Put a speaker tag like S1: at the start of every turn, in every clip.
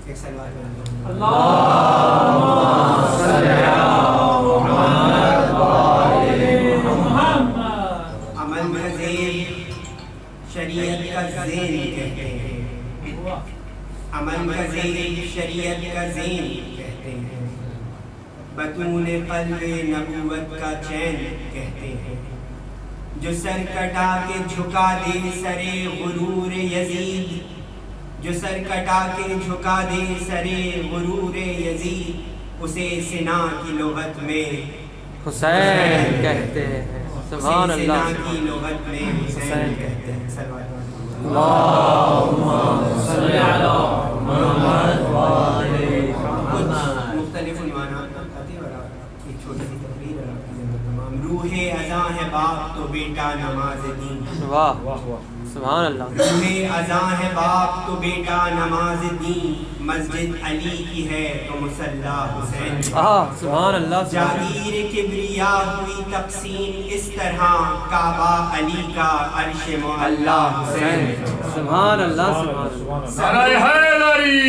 S1: ایک سلوات عمل کا زین شریعت کا زین کہتے ہیں، عمل کا زین شریعت کا زین کہتے ہیں، بطون قلب نبوت کا چین کہتے ہیں، جو سر کٹا کے جھکا دے سرے غرور یزید، جو سر کٹا کے جھکا دے سرے غرور یزید، اسے سنا کی لغت میں
S2: حسین کہتے ہیں، سبحان اللہ،
S1: سنا کی لغت میں حسین کہتے ہیں۔
S2: اللہم صلی علی محمد وآلِ محمد۔
S1: مختلف عنوانات آتے ہیں اور ایک چھوٹی سی تقریر ہے آپ کی ذمہ تمام۔ روح ازاں ہے باپ تو بیٹا نماز دین،
S2: واہ سبحان اللہ،
S1: روح ازاں ہے باپ تو بیٹا نماز دین، مسجد علی کی ہے تو مصلی حسین،
S2: سبحان اللہ،
S1: جاگیر کبریا ہوئی تقسیم اس طرح، کعبہ علی کا عرش معلا حسین،
S2: سبحان اللہ، سبحان اللہ،
S3: سرائے حیدری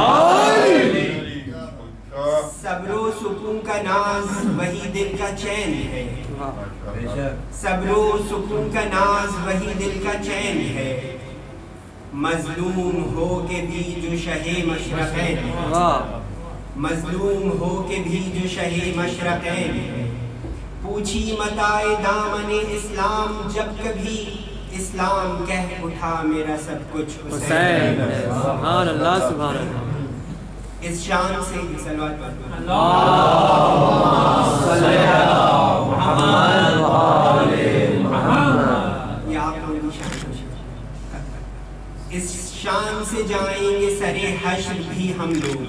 S1: صبر و سکون کا ناز وہی دل کا چین ہے، صبر و سکون کا ناز وہی دل کا چین ہے، مظلوم ہو کے بھی جو شہ مشرقین ہے، مظلوم ہو کے بھی جو شہ مشرقین ہے، پوچھی متائے دامن اسلام جب کبھی، اسلام کہہ اٹھا میرا سب کچھ حسین،
S2: سبحان اللہ، سبحان اللہ،
S1: اس شان سے صلوات پڑھو،
S2: اللہم صلی علی محمد وآلِ محمد۔
S1: یہ آپ لوگوں کی شان ہے۔ اس شان سے جائیں گے سرے حشر بھی ہم لوگ،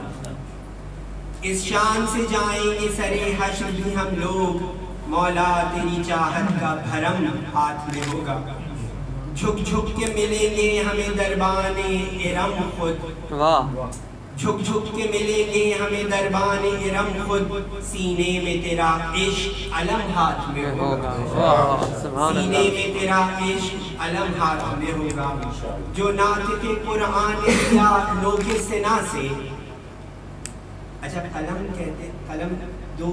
S1: اس شان سے جائیں گے سرے حشر بھی ہم لوگ، مولا تیری چاہت کا بھرم ہاتھ میں ہوگا، جھک جھک کے ملیں گے ہمیں دربان ارم خود،
S2: واہ
S1: جھک جھک کے ملیں گے ہمیں دربان ارم خود، سینے میں تیرا عشق علم ہاتھ میں ہوگا،
S2: سبحان
S1: سینے
S2: اللہ،
S1: میں تیرا عشق علم ہاتھ میں ہوگا، جو نعت کے قرآن دیا لو کے سنا سے، اچھا قلم کہتے ہیں، قلم دو،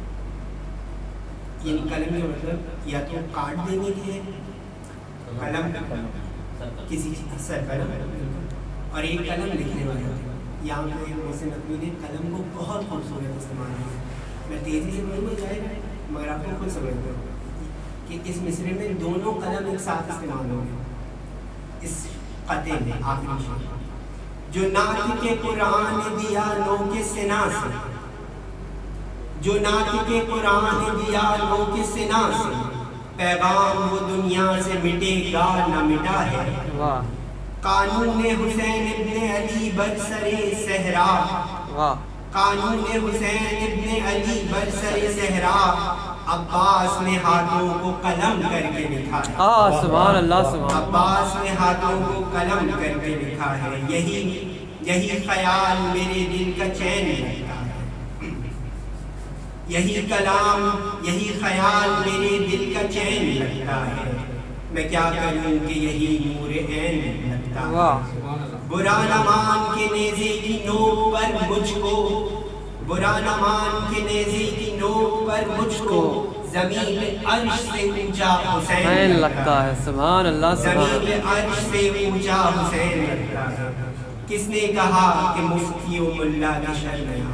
S1: یعنی قلم کا مطلب یا تو کاٹ دینے کے، قلم کسی سر قلم اور ایک قلم لکھنے والے ہوتے ہیں، یہاں پہ محسن نقوی نے قلم کو بہت خوبصورت استعمال کیا، میں تیزی سے بولوں گا جائے مگر آپ کو خود سمجھتے ہو کہ اس مصرے میں دونوں قلم ایک ساتھ استعمال ہوں گے، اس قطعے میں آخری شان، جو نعت کے قرآن دیا لو کے سنا سے، جو نعت کے قرآن دیا لو کے سنا سے، پیغام وہ دنیا سے مٹے گا نہ مٹا ہے، قانون حسین ابن علی برسر صحرا، قانون حسین ابن علی برسر صحرا، عباس نے ہاتھوں کو قلم کر کے لکھا ہے،
S2: سبحان اللہ، سبحان
S1: عباس نے ہاتھوں کو قلم کر کے لکھا ہے، یہی خیال میرے دل کا چین رکھتا ہے، یہی کلام یہی خیال میرے دل کا چین رکھتا ہے، میں کیا کروں کہ یہی نور عین لگتا ہے، برا نہ مان کے نیزے کی نوک پر مجھ کو، برا نہ مان کے نیزے کی نوک پر مجھ کو، زمین عرش سے اونچا حسین
S2: لگتا ہے، سبحان اللہ،
S1: زمین عرش سے اونچا حسین لگتا ہے، کس نے کہا کہ مفتی و ملا کی شرم ہے،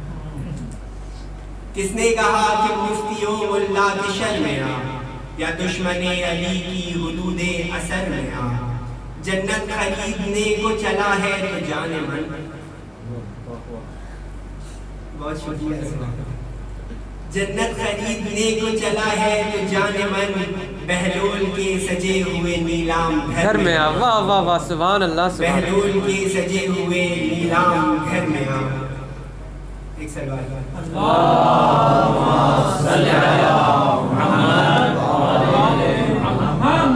S1: کس نے کہا کہ مفتی و ملا کی شرم ہے، یا دشمن علی کی حدود اثر میں آ، جنت خریدنے کو چلا ہے تو جان من، بہت شکریہ، جنت خریدنے کو چلا ہے تو جان من، بہلول کے سجے ہوئے نیلام گھر میں آ،
S2: واہ واہ واہ، سبحان اللہ،
S1: بہلول کے سجے ہوئے نیلام گھر میں آ، ایک سلوات،
S2: اللہم صلی علی محمد وآلِ محمد۔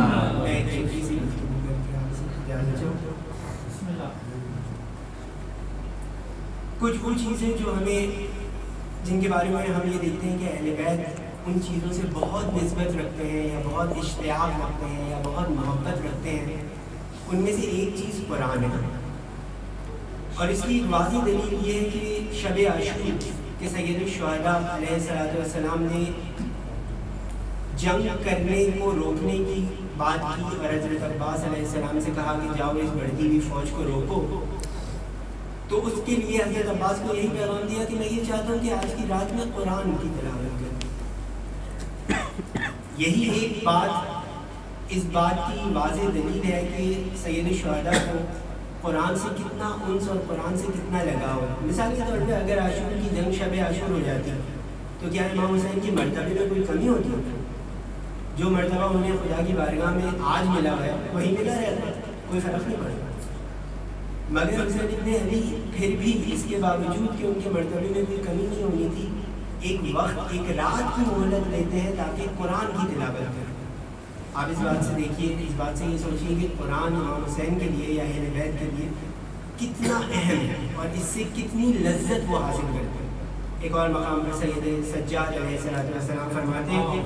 S1: کچھ وہ چیزیں جو ہمیں، جن کے بارے میں ہم یہ دیکھتے ہیں کہ اہل بیت ان چیزوں سے بہت نسبت رکھتے ہیں یا بہت اشتیاق رکھتے ہیں یا بہت محبت رکھتے ہیں، ان میں سے ایک چیز قرآن ہے، اور اس کی واضح دلیل یہ ہے کہ شب عاشور کہ سید الشہداء علیہ السلام نے جنگ کرنے کو روکنے کی بات کی اور حضرت عباس علیہ السلام سے کہا کہ جاؤ اس بڑھتی ہوئی فوج کو روکو، تو اس کے لیے حضرت عباس کو یہی پیغام دیا کہ میں یہ چاہتا ہوں کہ آج کی رات میں قرآن کی تلاوت کروں۔ یہی ایک بات اس بات کی واضح دلیل ہے کہ سید الشہداء کو قرآن سے کتنا انس اور قرآن سے کتنا لگاؤ ہے۔ مثال کے طور پہ اگر عاشور کی جنگ شب عاشور ہو جاتی تو کیا امام حسین کی مرتبے میں کوئی کمی ہوتی ہے؟ جو مرتبہ انہیں خدا کی بارگاہ میں آج ملا ہے وہی ملا رہتا ہے، کوئی فرق نہیں پڑتا۔ مگر حسین ابن علی پھر بھی اس کے باوجود کہ ان کے مرتبے میں کوئی کمی نہیں ہونی تھی، ایک وقت ایک رات کی مہلت لیتے ہیں تاکہ قرآن کی تلاوت کریں۔ آپ اس بات سے دیکھیے، اس بات سے یہ سوچیے کہ قرآن امام حسین کے لیے یا اہل بیت کے لیے کتنا اہم ہے اور اس سے کتنی لذت وہ حاصل کرتے ہیں۔ ایک اور مقام پر سید سجاد علیہ السلام فرماتے ہیں کہ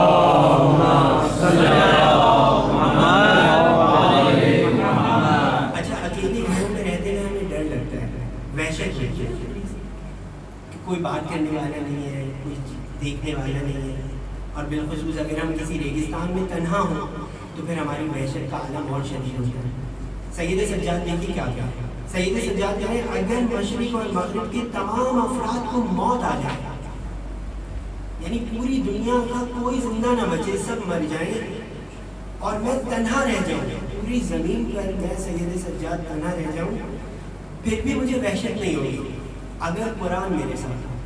S1: اچھا اکیلے گھروں میں رہتے ہوئے ہمیں ڈر لگتا ہے، وحشت ہوتی ہے کہ کوئی بات کرنے والا نہیں ہے، کوئی دیکھنے والا نہیں ہے، اور بالخصوص اگر ہم کسی ریگستان میں تنہا ہوں تو پھر ہماری وحشت کا عالم اور شدید ہوتا ہے۔ سید سجاد دیکھیے کیا کیا، سید سجاد کہہ رہے ہیں اگر مشرق اور مغرب کے تمام افراد کو موت آ جائے، یعنی پوری دنیا کا کوئی زندہ نہ بچے، سب مر جائیں اور میں تنہا رہ جاؤں، پوری زمین پر میں سید سجاد تنہا رہ جاؤں، پھر بھی مجھے وحشت نہیں ہوگی اگر قرآن میرے ساتھ ہو۔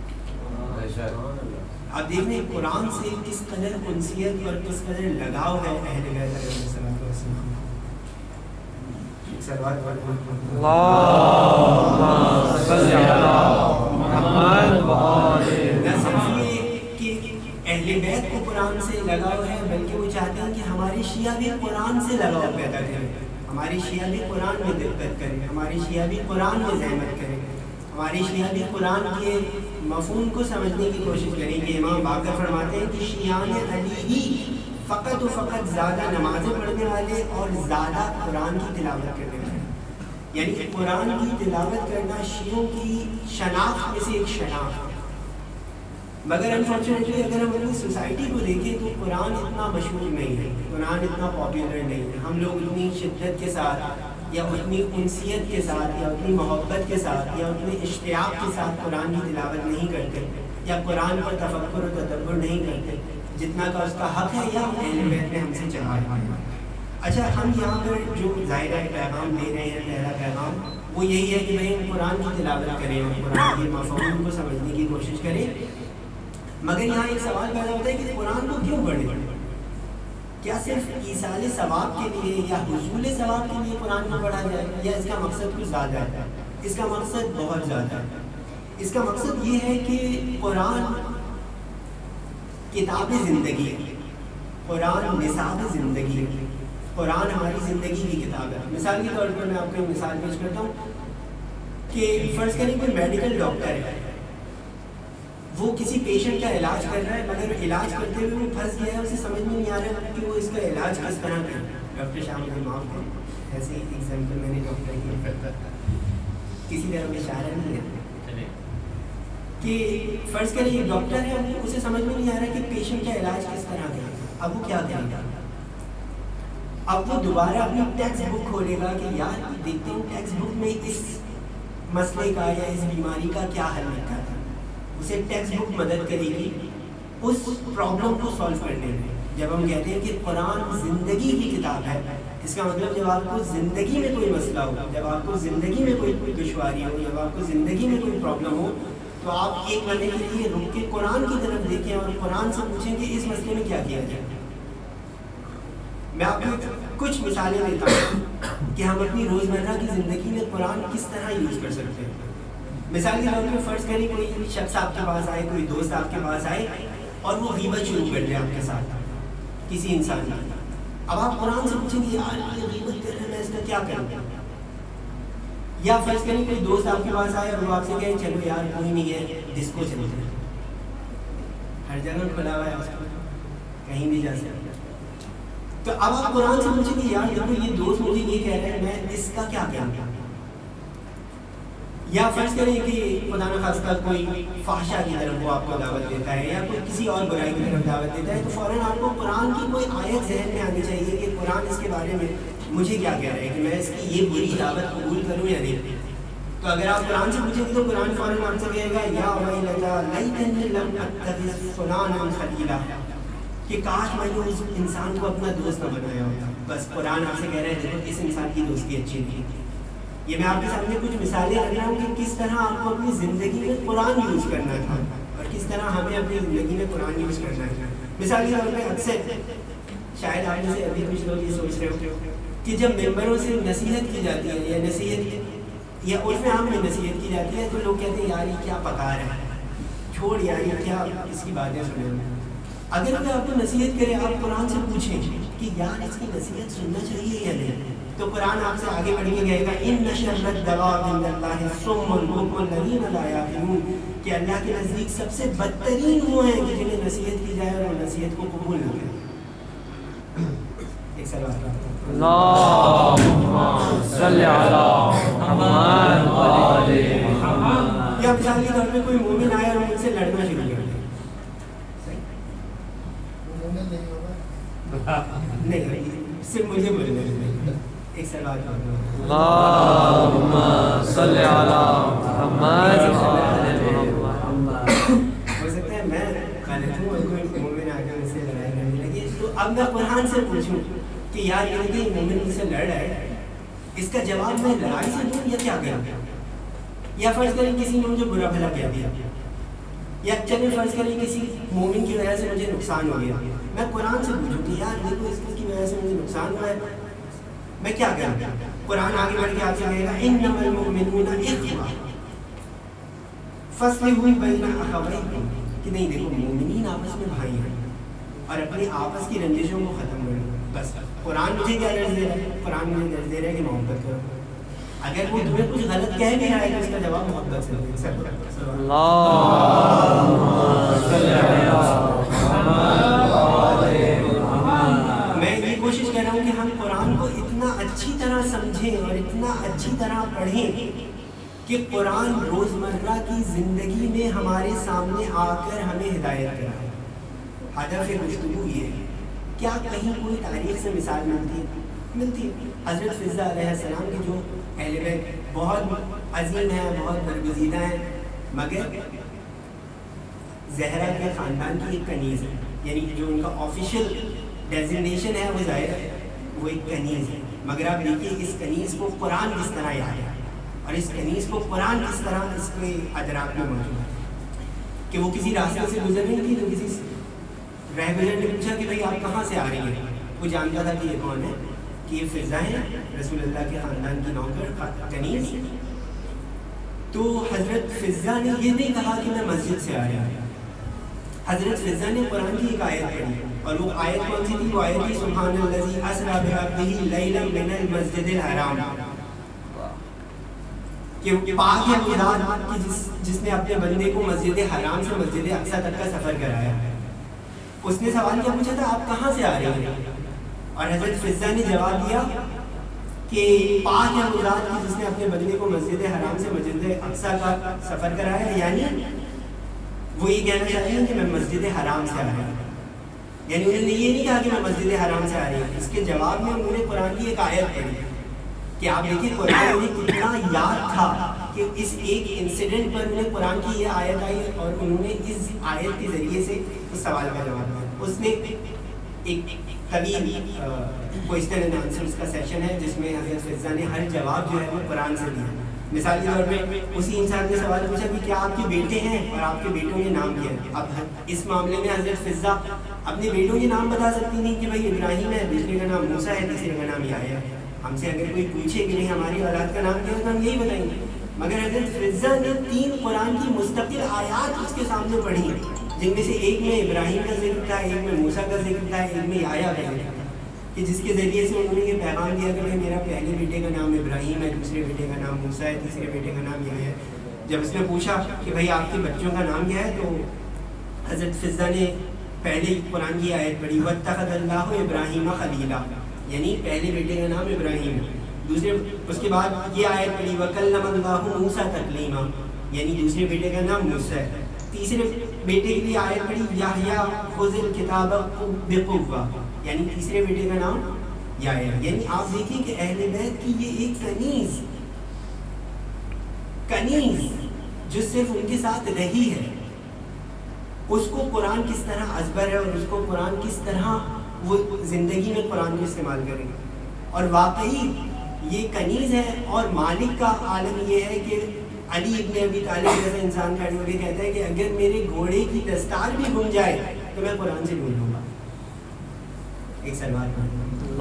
S1: اب دیکھیں قرآن سے کس قدر انسیت اور کس قدر لگاؤ ہے اہل بیت علیہ السلام۔ نہ صرف یہ کہ اہل بیت کو قرآن سے لگاؤ ہے، بلکہ وہ چاہتے ہیں کہ ہمارے شیعہ بھی قرآن سے لگاؤ پیدا کریں، ہمارے شیعہ بھی قرآن میں دقت کریں، ہمارے شیعہ بھی قرآن میں زحمت کریں، ہمارے شیعہ بھی قرآن کے مفہوم کو سمجھنے کی کوشش کریں کہ امام باقر فرماتے ہیں کہ شیعان علی ہی فقط و فقط زیادہ نمازیں پڑھنے والے اور زیادہ قرآن کی تلاوت کرنے والے، یعنی قرآن کی تلاوت کرنا شیعوں کی شناخت میں سے ایک شناخت۔ مگر انفارچونیٹلی اگر ہم اپنی سوسائٹی کو دیکھیں تو قرآن اتنا مشہور نہیں ہے، قرآن اتنا پاپولر نہیں ہے، ہم لوگ اتنی شدت کے ساتھ یا اتنی انسیت کے ساتھ یا اتنی محبت کے ساتھ یا اتنے اشتیاق کے ساتھ قرآن کی تلاوت نہیں کرتے یا قرآن پر تفکر و تدبر نہیں کرتے جتنا کا اس کا حق ہے یا اہل بیت نے ہم سے چاہا ہے۔ اچھا ہم یہاں پر جو ظاہرہ پیغام دے رہے ہیں، پہلا پیغام وہ یہی ہے کہ بھائی ہم قرآن کی تلاوت کریں اور قرآن کے مفہوم کو سمجھنے کی کوشش کریں، مگر یہاں ایک سوال پیدا ہوتا ہے کہ قرآن کو کیوں پڑھیں؟ کیا صرف ایصال ثواب کے لیے یا حصول ثواب کے لیے قرآن کو پڑھا جائے، یا اس کا مقصد کچھ زیادہ ہے؟ اس کا مقصد بہت زیادہ ہے۔ اس کا مقصد یہ ہے کہ قرآن کتاب زندگی ہے، قرآن نصاب زندگی ہے، قرآن ہماری زندگی کی کتاب ہے۔ مثال کے طور پر میں آپ کو ایک مثال پیش کرتا ہوں کہ فرض کریں کوئی میڈیکل ڈاکٹر ہے، وہ کسی پیشنٹ کا علاج کر رہا ہے، مگر علاج کرتے ہوئے وہ پھنس گیا ہے، اسے سمجھ میں نہیں آ رہا کہ وہ اس کا علاج کس طرح کرے۔ ڈاکٹر شاہ مجھے معاف کریں، ایسے ہی ایگزامپل میں نے ڈاکٹر کی کسی طرح میں اشارہ نہیں ہے کہ فرض کریں ایک ڈاکٹر ہے، اسے سمجھ میں نہیں آ رہا کہ پیشنٹ کا علاج کس طرح کرے، اب وہ کیا کرے گا؟ اب وہ دوبارہ اپنی ٹیکسٹ بک کھولے گا کہ یار دیکھتے ہیں ٹیکسٹ بک میں اس مسئلے کا یا اس بیماری کا کیا حل لکھا تھا، اسے ٹیکسٹ بک مدد کرے گی اس پرابلم کو سالو کرنے میں۔ جب ہم کہتے ہیں کہ قرآن زندگی کی کتاب ہے، اس کا مطلب جب آپ کو زندگی میں کوئی مسئلہ ہو، جب آپ کو زندگی میں کوئی دشواری ہو، جب آپ کو زندگی میں کوئی پرابلم ہو، تو آپ ایک مہینے کے لیے رک کے قرآن کی طرف دیکھیں اور قرآن سے پوچھیں کہ اس مسئلے میں کیا کیا جائے۔ میں آپ کو کچھ مثالیں دیتا ہوں کہ ہم اپنی روزمرہ کی زندگی میں قرآن کس طرح یوز کر سکتے ہیں۔ مثال کے طور پر فرض کریں کوئی شخص آپ کے پاس آئے، کوئی دوست آپ کے پاس آئے اور وہ غیبت شروع کر دے آپ کے ساتھ کسی انسان کی، اب آپ قرآن سے پوچھیں گے یار یہ غیبت کر رہے ہیں، میں اس کا کیا کروں؟ یا فرض کریں کوئی دوست آپ کے پاس آئے اور وہ آپ سے کہیں چلو یار کوئی نہیں ہے ڈسکو چلتے ہیں، ہر جگہ کھلا ہوا ہے، کہیں بھی جا سکتے، تو اب آپ قرآن سے پوچھیں گے یار دیکھو یہ دوست مجھے یہ کہہ رہے ہیں، میں اس کا کیا کروں؟ یا فرض کریں کہ خدا نخواستہ کوئی فحشہ کی طرف وہ آپ کو دعوت دیتا ہے یا کوئی کسی اور برائی کی طرف دعوت دیتا ہے، تو فوراً آپ کو قرآن کی کوئی آیت ذہن میں آنی چاہیے کہ قرآن اس کے بارے میں مجھے کیا کہہ رہا ہے کہ میں اس کی یہ بری دعوت قبول کروں یا نہیں۔ تو اگر آپ قرآن سے پوچھیں گے تو قرآن فوراً آپ سے کہے گا یا ویلتا لیتنی لم اتخذ فلانا خلیلا، کہ کاش میں نے اس انسان کو اپنا دوست نہ بنایا ہوتا۔ بس قرآن آپ سے کہہ رہا ہے دیکھو اس انسان کی دوستی اچھی نہیں۔ یہ میں آپ کے سامنے کچھ مثالیں رکھ رہا ہوں کہ کس طرح آپ کو اپنی زندگی میں قرآن یوز کرنا تھا اور کس طرح ہمیں اپنی زندگی میں قرآن یوز کرنا ہے۔ مثال کے طور پہ اکثر شاید آپ میں سے ابھی کچھ لوگ یہ سوچ رہے ہو کہ جب ممبروں سے نصیحت کی جاتی ہے یا نصیحت یا عرف عام میں نصیحت کی جاتی ہے تو لوگ کہتے ہیں یار یہ کیا پکا رہا ہے، چھوڑ یار یہ کیا اس کی باتیں سنیں۔ اگر کوئی آپ کو نصیحت کرے آپ قرآن سے پوچھیں کہ یار اس کی نصیحت سننا چاہیے یا نہیں، تو قرآن آپ سے آگے بڑھ کے کہے گا ان شر الدواب عند اللہ الصم البکم الذین لا یعقلون، کہ اللہ کے نزدیک سب سے بدترین وہ ہیں کہ جنہیں نصیحت کی جائے اور نصیحت کو قبول نہ کرے۔ ایک سوال
S2: اللہم صلی علی محمد و آل محمد۔
S1: یا مثال کے طور پہ کوئی مومن آیا اور مجھ سے لڑنا شروع کر دیا، نہیں صرف مجھے بولنے دیں۔ ایک سوال
S2: اللہم صلی علی محمد و آل محمد۔
S1: ہو سکتا ہے میں غلط ہوں اور کوئی مومن آ کے مجھ سے لڑائی کرنے لگے، تو اب میں قرآن سے پوچھوں کہ یار یہ مومن مجھ سے لڑ رہا ہے، اس کا جواب میں لڑائی سے دوں یا کیا کروں؟ یا فرض کریں کسی نے مجھے برا بھلا کہہ دیا، یا چلے فرض کریں کسی مومن کی وجہ سے مجھے نقصان ہو گیا، میں قرآن سے پوچھوں کہ یار دیکھو اس کی وجہ سے مجھے نقصان ہوا ہے، میں کیا کروں؟ قرآن آگے بڑھ کے آپ سے کہے گا انما المؤمنون اخوہ فاصلحوا بین اخویکم، کہ نہیں دیکھو مومنین آپس میں بھائی ہیں اور اپنی آپس کی رنجشوں کو ختم کرو۔ بس قرآن مجھے کیا درس دے رہا ہے؟ قرآن مجھے درس دے رہا ہے کہ محبت کرو۔ اگر وہ تمہیں کچھ غلط کہہ بھی رہا ہے تو اس کا جواب محبت سے دو۔
S2: اللہم صلی علی محمد و آل محمد۔
S1: میں یہ کوشش کر رہا ہوں کہ ہم قرآن کو اتنا اچھی طرح سمجھیں اور اتنا اچھی طرح پڑھیں کہ قرآن روزمرہ کی زندگی میں ہمارے سامنے آ کر ہمیں ہدایت کرائے۔ ہدف گفتگو یہ ہے، کیا کہیں کوئی تاریخ سے مثال ملتی ہے؟ حضرت فضہ علیہ السلام کی جو اہل بیت بہت عظیم ہیں، بہت برگزیدہ ہیں، مگر زہرا کے خاندان کی ایک کنیز ہے، یعنی جو ان کا آفیشیل ڈیزگنیشن ہے وہ ظاہر ہے وہ ایک کنیز ہے، مگر آپ دیکھیے اس کنیز کو قرآن کس طرح یاد ہے اور اس کنیز کو قرآن کس طرح اس کے ادراک میں موجود ہے کہ وہ کسی راستے سے گزر رہی تھی تو کسی رہبر نے پوچھا کہ بھائی آپ کہاں سے آ رہی ہیں؟ وہ جانتا تھا کہ یہ کون ہے، کہ یہ فضہ ہے رسول اللہ کے خاندان کی نوکر کنیز۔ تو حضرت فضہ نے یہ نہیں کہا کہ میں مسجد سے آ رہا ہوں، حضرت فضہ نے قرآن کی ایک آیت پڑھی اور وہ آیت کون سی تھی؟ وہ آیت تھی سبحان الذی اسری بعبدہ لیلا من المسجد الحرام، کہ پاک ہے وہ ذات کہ جس نے اپنے بندے کو مسجد حرام سے مسجد اقصی تک کا سفر کرایا۔ اس نے سوال کیا پوچھا تھا؟ آپ کہاں سے آ رہے ہیں؟ اور حضرت فضہ نے جواب دیا کہ پاک ہے وہ ذات کہ جس نے اپنے بندے کو مسجد حرام سے مسجد اقصی کا سفر کرایا، یعنی وہ یہ کہنا چاہتے ہیں کہ میں مسجد حرام سے آ رہا ہوں، یعنی انہوں نے یہ نہیں کہا کہ میں مسجد حرام سے آ رہی ہوں۔ اس کے جواب میں انہوں نے قرآن کی ایک آیت پڑھی کہ آپ دیکھیے قرآن انہیں کتنا یاد تھا کہ اس ایک انسیڈنٹ پر انہیں قرآن کی یہ آیت آئی اور انہوں نے اس آیت کے ذریعے سے اس سوال کا جواب دیا۔ اس نے ایک طویل کوئسچن اینڈ آنسرز کا سیشن ہے جس میں حضرت فضہ نے ہر جواب جو ہے وہ قرآن سے دیا۔ مثال کے طور پہ اسی انسان نے سوال پوچھا کہ کیا آپ کے بیٹے ہیں اور آپ کے بیٹوں کے نام کیا ہے؟ اب اس معاملے میں حضرت فضہ اپنے بیٹوں کے نام بتا سکتی نہیں کہ بھائی ابراہیم ہے، دوسرے کا نام موسیٰ ہے، تیسرے کا نام یحییٰ ہے۔ ہم سے اگر کوئی پوچھے کہ نہیں ہماری اولاد کا نام کیا ہے تو ہم یہی بتائیں گے، مگر حضرت فضہ نے 3 قرآن کی مستقل آیات اس کے سامنے پڑھی جن میں سے ایک میں ابراہیم کا ذکر تھا، ایک میں موسیٰ کا ذکر تھا، ایک میں یحییٰ کا ذکر تھا، کہ جس کے ذریعے سے انہوں نے یہ پیغام دیا کہ میرا پہلے بیٹے کا نام ابراہیم ہے، دوسرے بیٹے کا نام موسیٰ ہے، تیسرے بیٹے کا نام یحییٰ ہے۔ جب اس نے پوچھا کہ بھائی آپ کے بچوں کا نام کیا ہے تو حضرت فضہ نے پہلے قرآن کی آیت پڑھی وَاتَّخَذَ اللَّهُ إِبْرَاهِيمَ خَلِيلًا، یعنی پہلے بیٹے کا نام ابراہیم ہے، دوسرے اس کے بعد یہ آیت پڑھی وَكَلَّمَ اللَّهُ مُوسَىٰ تَكْلِيمًا، یعنی دوسرے بیٹے کا نام موسیٰ ہے. تیسرے بیٹے کے لیے آیت پڑھی یحییٰ خُذِ الْكِتَابَ بِقُوَّةٍ، یعنی تیسرے بیٹے کا نام یحییٰ. یعنی آپ دیکھیں کہ اہل بیت کی یہ ایک کنیز جو صرف ان کے ساتھ رہی ہے، اس کو قرآن کس طرح ازبر ہے اور اس کو قرآن کس طرح وہ زندگی میں قرآن کو استعمال کریں. اور واقعی یہ کنیز ہے. اور مالک کا عالم یہ ہے کہ علی ابن ابی طالب جیسا انسان کھڑے ہو کے کہتا ہے کہ اگر میرے گھوڑے کی دستار بھی گم جائے تو میں قرآن سے ڈھونڈ لوں گا. ایک سلوات
S2: اللہم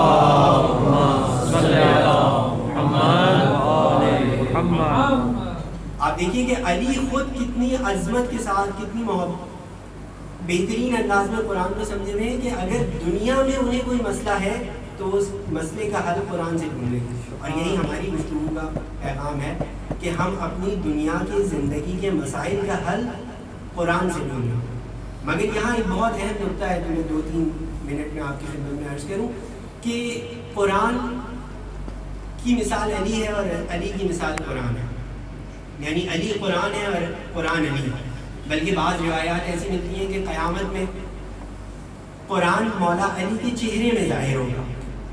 S2: صلی علی محمد و آل محمد.
S1: آپ دیکھیے کہ علی خود کتنی عظمت کے ساتھ، کتنی بہترین انداز میں قرآن کو سمجھے ہوئے ہیں کہ اگر دنیا میں انہیں کوئی مسئلہ ہے تو اس مسئلے کا حل قرآن سے ڈھونڈیں. اور یہی ہماری گفتگو کا پیغام ہے کہ ہم اپنی دنیا کی زندگی کے مسائل کا حل قرآن سے ڈھونڈیں. مگر یہاں ایک بہت اہم نقطہ ہے جو میں 2-3 منٹ میں آپ کی خدمت میں عرض کروں کہ قرآن کی مثال علی ہے اور علی کی مثال قرآن ہے. یعنی علی قرآن ہے اور قرآن علی ہے. بلکہ بعض روایات ایسی ملتی ہیں کہ قیامت میں قرآن مولا علی کے چہرے میں ظاہر ہوگا.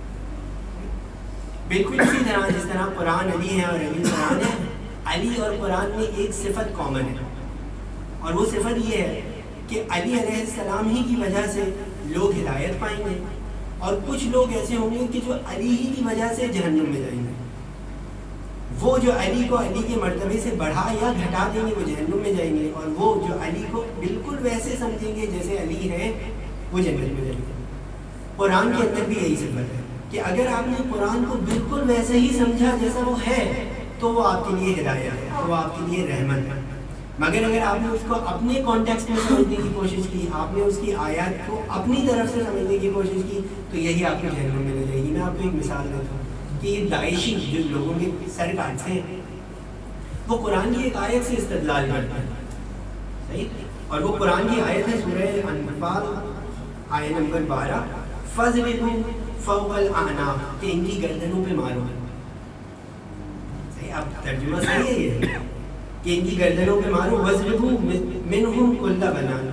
S1: بالکل اسی طرح جس طرح قرآن علی ہے اور علی قرآن ہے، علی اور قرآن میں ایک صفت کامن ہے، اور وہ صفت یہ ہے کہ علی علیہ السلام ہی کی وجہ سے لوگ ہدایت پائیں گے، اور کچھ لوگ ایسے ہوں گے کہ جو علی ہی کی وجہ سے جہنم میں جائیں گے. وہ جو علی کو علی کے مرتبے سے بڑھا یا گھٹا دیں گے وہ جہنم میں جائیں گے، اور وہ جو علی کو بالکل ویسے سمجھیں گے جیسے علی ہے وہ جنت میں جائیں گے. قرآن کے اندر بھی یہی صفت ہے کہ اگر آپ نے قرآن کو بالکل ویسے ہی سمجھا جیسا وہ ہے تو وہ آپ کے لیے ہدایت ہے، وہ آپ کے لیے رحمت ہے. مگر اگر آپ نے اس کو اپنے کانٹیکسٹ میں سمجھنے کی کوشش کی، آپ نے اس کی آیات کو اپنی طرف سے سمجھنے کی کوشش کی، تو یہی آپ کو جہنم میں لے جائے گی. میں آپ کو ایک مثال دیتا ہوں کہ یہ داعشی جو لوگوں کے سر کاٹتے ہیں وہ قرآن کی ایک آیت سے استدلال کرتے ہیں، صحیح؟ اور وہ قرآن کی آیت ہے سورہ انفال آیت نمبر 12 فَاضْرِبُوا فَوْقَ الْأَعْنَاقِ، کہ ان کی گردنوں پہ مارو. صحیح؟ اب ترجمہ صحیح ہے یہ کہ ان کی گردنوں پہ مارو. وَاضْرِبُوا مِنْهُمْ كُلَّ بَنَانٍ.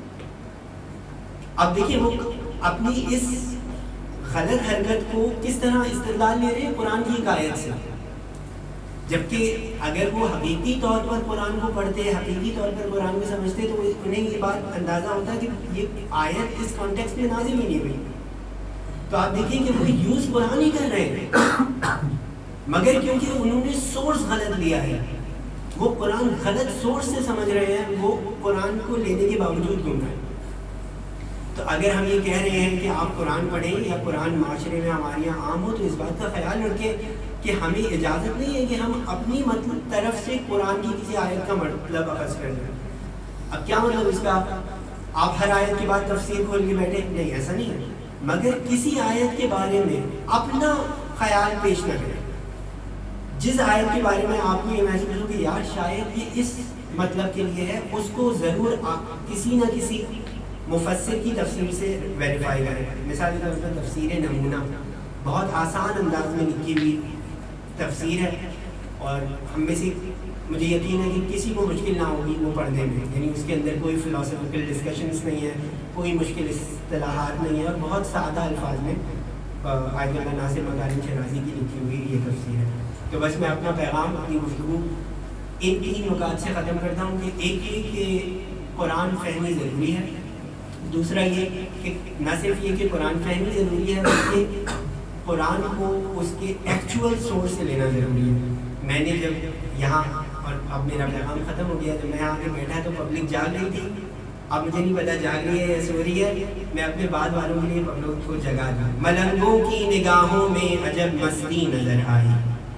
S1: اب دیکھیں وہ اپنی اس غلط حرکت کو کس طرح استدلال لے رہے ہیں قرآن کی ایک آیت سے، جبکہ اگر وہ حقیقی طور پر قرآن کو پڑھتے، حقیقی طور پر قرآن کو سمجھتے تو انہیں یہ بات اندازہ ہوتا کہ یہ آیت اس کانٹیکسٹ میں نازل ہی نہیں ہوئی. تو آپ دیکھیں کہ وہ یوز قرآن ہی کر رہے ہیں، مگر کیونکہ انہوں نے سورس غلط لیا ہے، وہ قرآن غلط سورس سے سمجھ رہے ہیں، وہ قرآن کو لینے کے باوجود گم رہے ہیں. تو اگر ہم یہ کہہ رہے ہیں کہ آپ قرآن پڑھیں یا قرآن معاشرے میں ہمارے یہاں عام ہو، تو اس بات کا خیال رکھیں کہ ہمیں اجازت نہیں ہے کہ ہم اپنی طرف سے قرآن کی کسی آیت کا مطلب اخذ کر دیں. اب کیا مطلب اس کا؟ آپ ہر آیت کے بعد تفسیر کھول کے بیٹھے؟ نہیں، ایسا نہیں ہے. مگر کسی آیت کے بارے میں اپنا خیال پیش نہ کریں. جس آیت کے بارے میں آپ کو یہ محسوس ہو کہ یار شاید یہ اس مطلب کے لیے ہے، اس کو ضرور کسی نہ کسی مفسر کی تفسیر سے ویریفائی کریں. مثال کے طور پر تفسیر نمونہ بہت آسان انداز میں لکھی ہوئی تفسیر ہے، اور ہم میں سے مجھے یقین ہے کہ کسی کو مشکل نہ ہوگی وہ پڑھنے میں. یعنی اس کے اندر کوئی فلاسفیکل ڈسکشنس نہیں ہے، کوئی مشکل اصطلاحات نہیں ہے، اور بہت سادہ الفاظ میں آیت اللہ ناصر مکارم شرازی کی لکھی ہوئی یہ تفسیر ہے. تو بس میں اپنا پیغام، اپنی گفتگو ان 3 نکات سے ختم کرتا ہوں کہ ایک یہ کہ قرآن فہمی ضروری ہے، دوسرا یہ کہ نہ صرف یہ کہ قرآن فہمی ضروری ہے بلکہ قرآن کو اس کے ایکچوئل سورس سے لینا ضروری ہے. میں نے جب یہاں، اور اب میرا پیغام ختم ہو گیا، جب میں یہاں پہ بیٹھا تو پبلک جاگ رہی تھی. اب مجھے نہیں پتا جاگ رہی ہے یا سو رہی ہے. میں اپنے بعد والوں کے لیے پبلک کو جگا دوں. ملنگوں کی نگاہوں میں عجب مستی نظر آئی.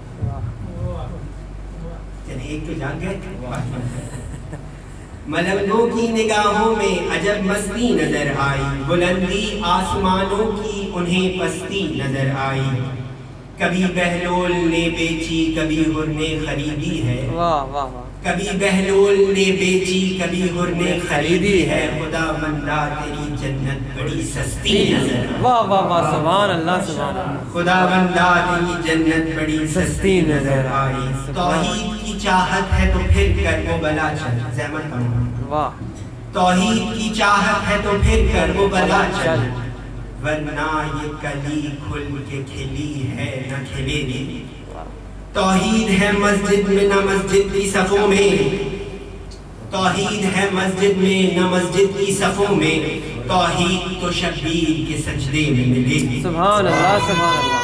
S1: چلے ایک تو جاگ گئے. ملنگوں کی نگاہوں میں عجب مستی نظر آئی، بلندی آسمانوں کی انہیں پستی نظر آئی. کبھی بہلول نے بیچی کبھی حر نے خریدی ہے،
S2: واہ واہ واہ،
S1: کبھی بہلول نے بیچی کبھی حر نے خریدی ہے، خدا بندہ تیری جنت بڑی سستی نظر،
S2: واہ واہ واہ، سبحان اللہ سبحان اللہ،
S1: خدا بندہ تیری جنت بڑی سستی نظر آئی، توحید کی چاہت ہے تو پھر کر وہ بلا چل، زحمت کرو،
S2: واہ،
S1: توحید کی چاہت ہے تو پھر کر وہ بلا چل، ورنہ یہ کلی کھل کے کھلی ہے نہ کھلے گی، توحید ہے مسجد میں نہ مسجد کی صفوں میں، توحید ہے مسجد میں نہ مسجد کی صفوں میں، توحید تو شبیر کے سجدے میں ملے گی،
S2: سبحان اللہ سبحان اللہ،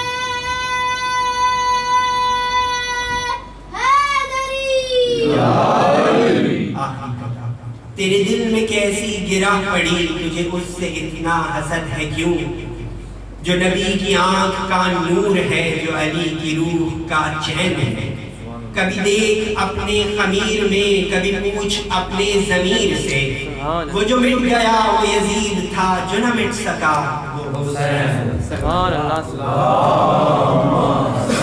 S1: تیرے دل میں کیسی گرہ پڑی تجھے اس سے اتنا حسد ہے کیوں، جو نبی کی آنکھ کا نور ہے، جو علی کی روح کا چین ہے، کبھی دیکھ اپنے خمیر میں کبھی پوچھ اپنے ضمیر سے، وہ جو مٹ گیا وہ یزید تھا، جو نہ مٹ سکا وہ حسین،
S2: سبحان اللہ سبحان اللہ،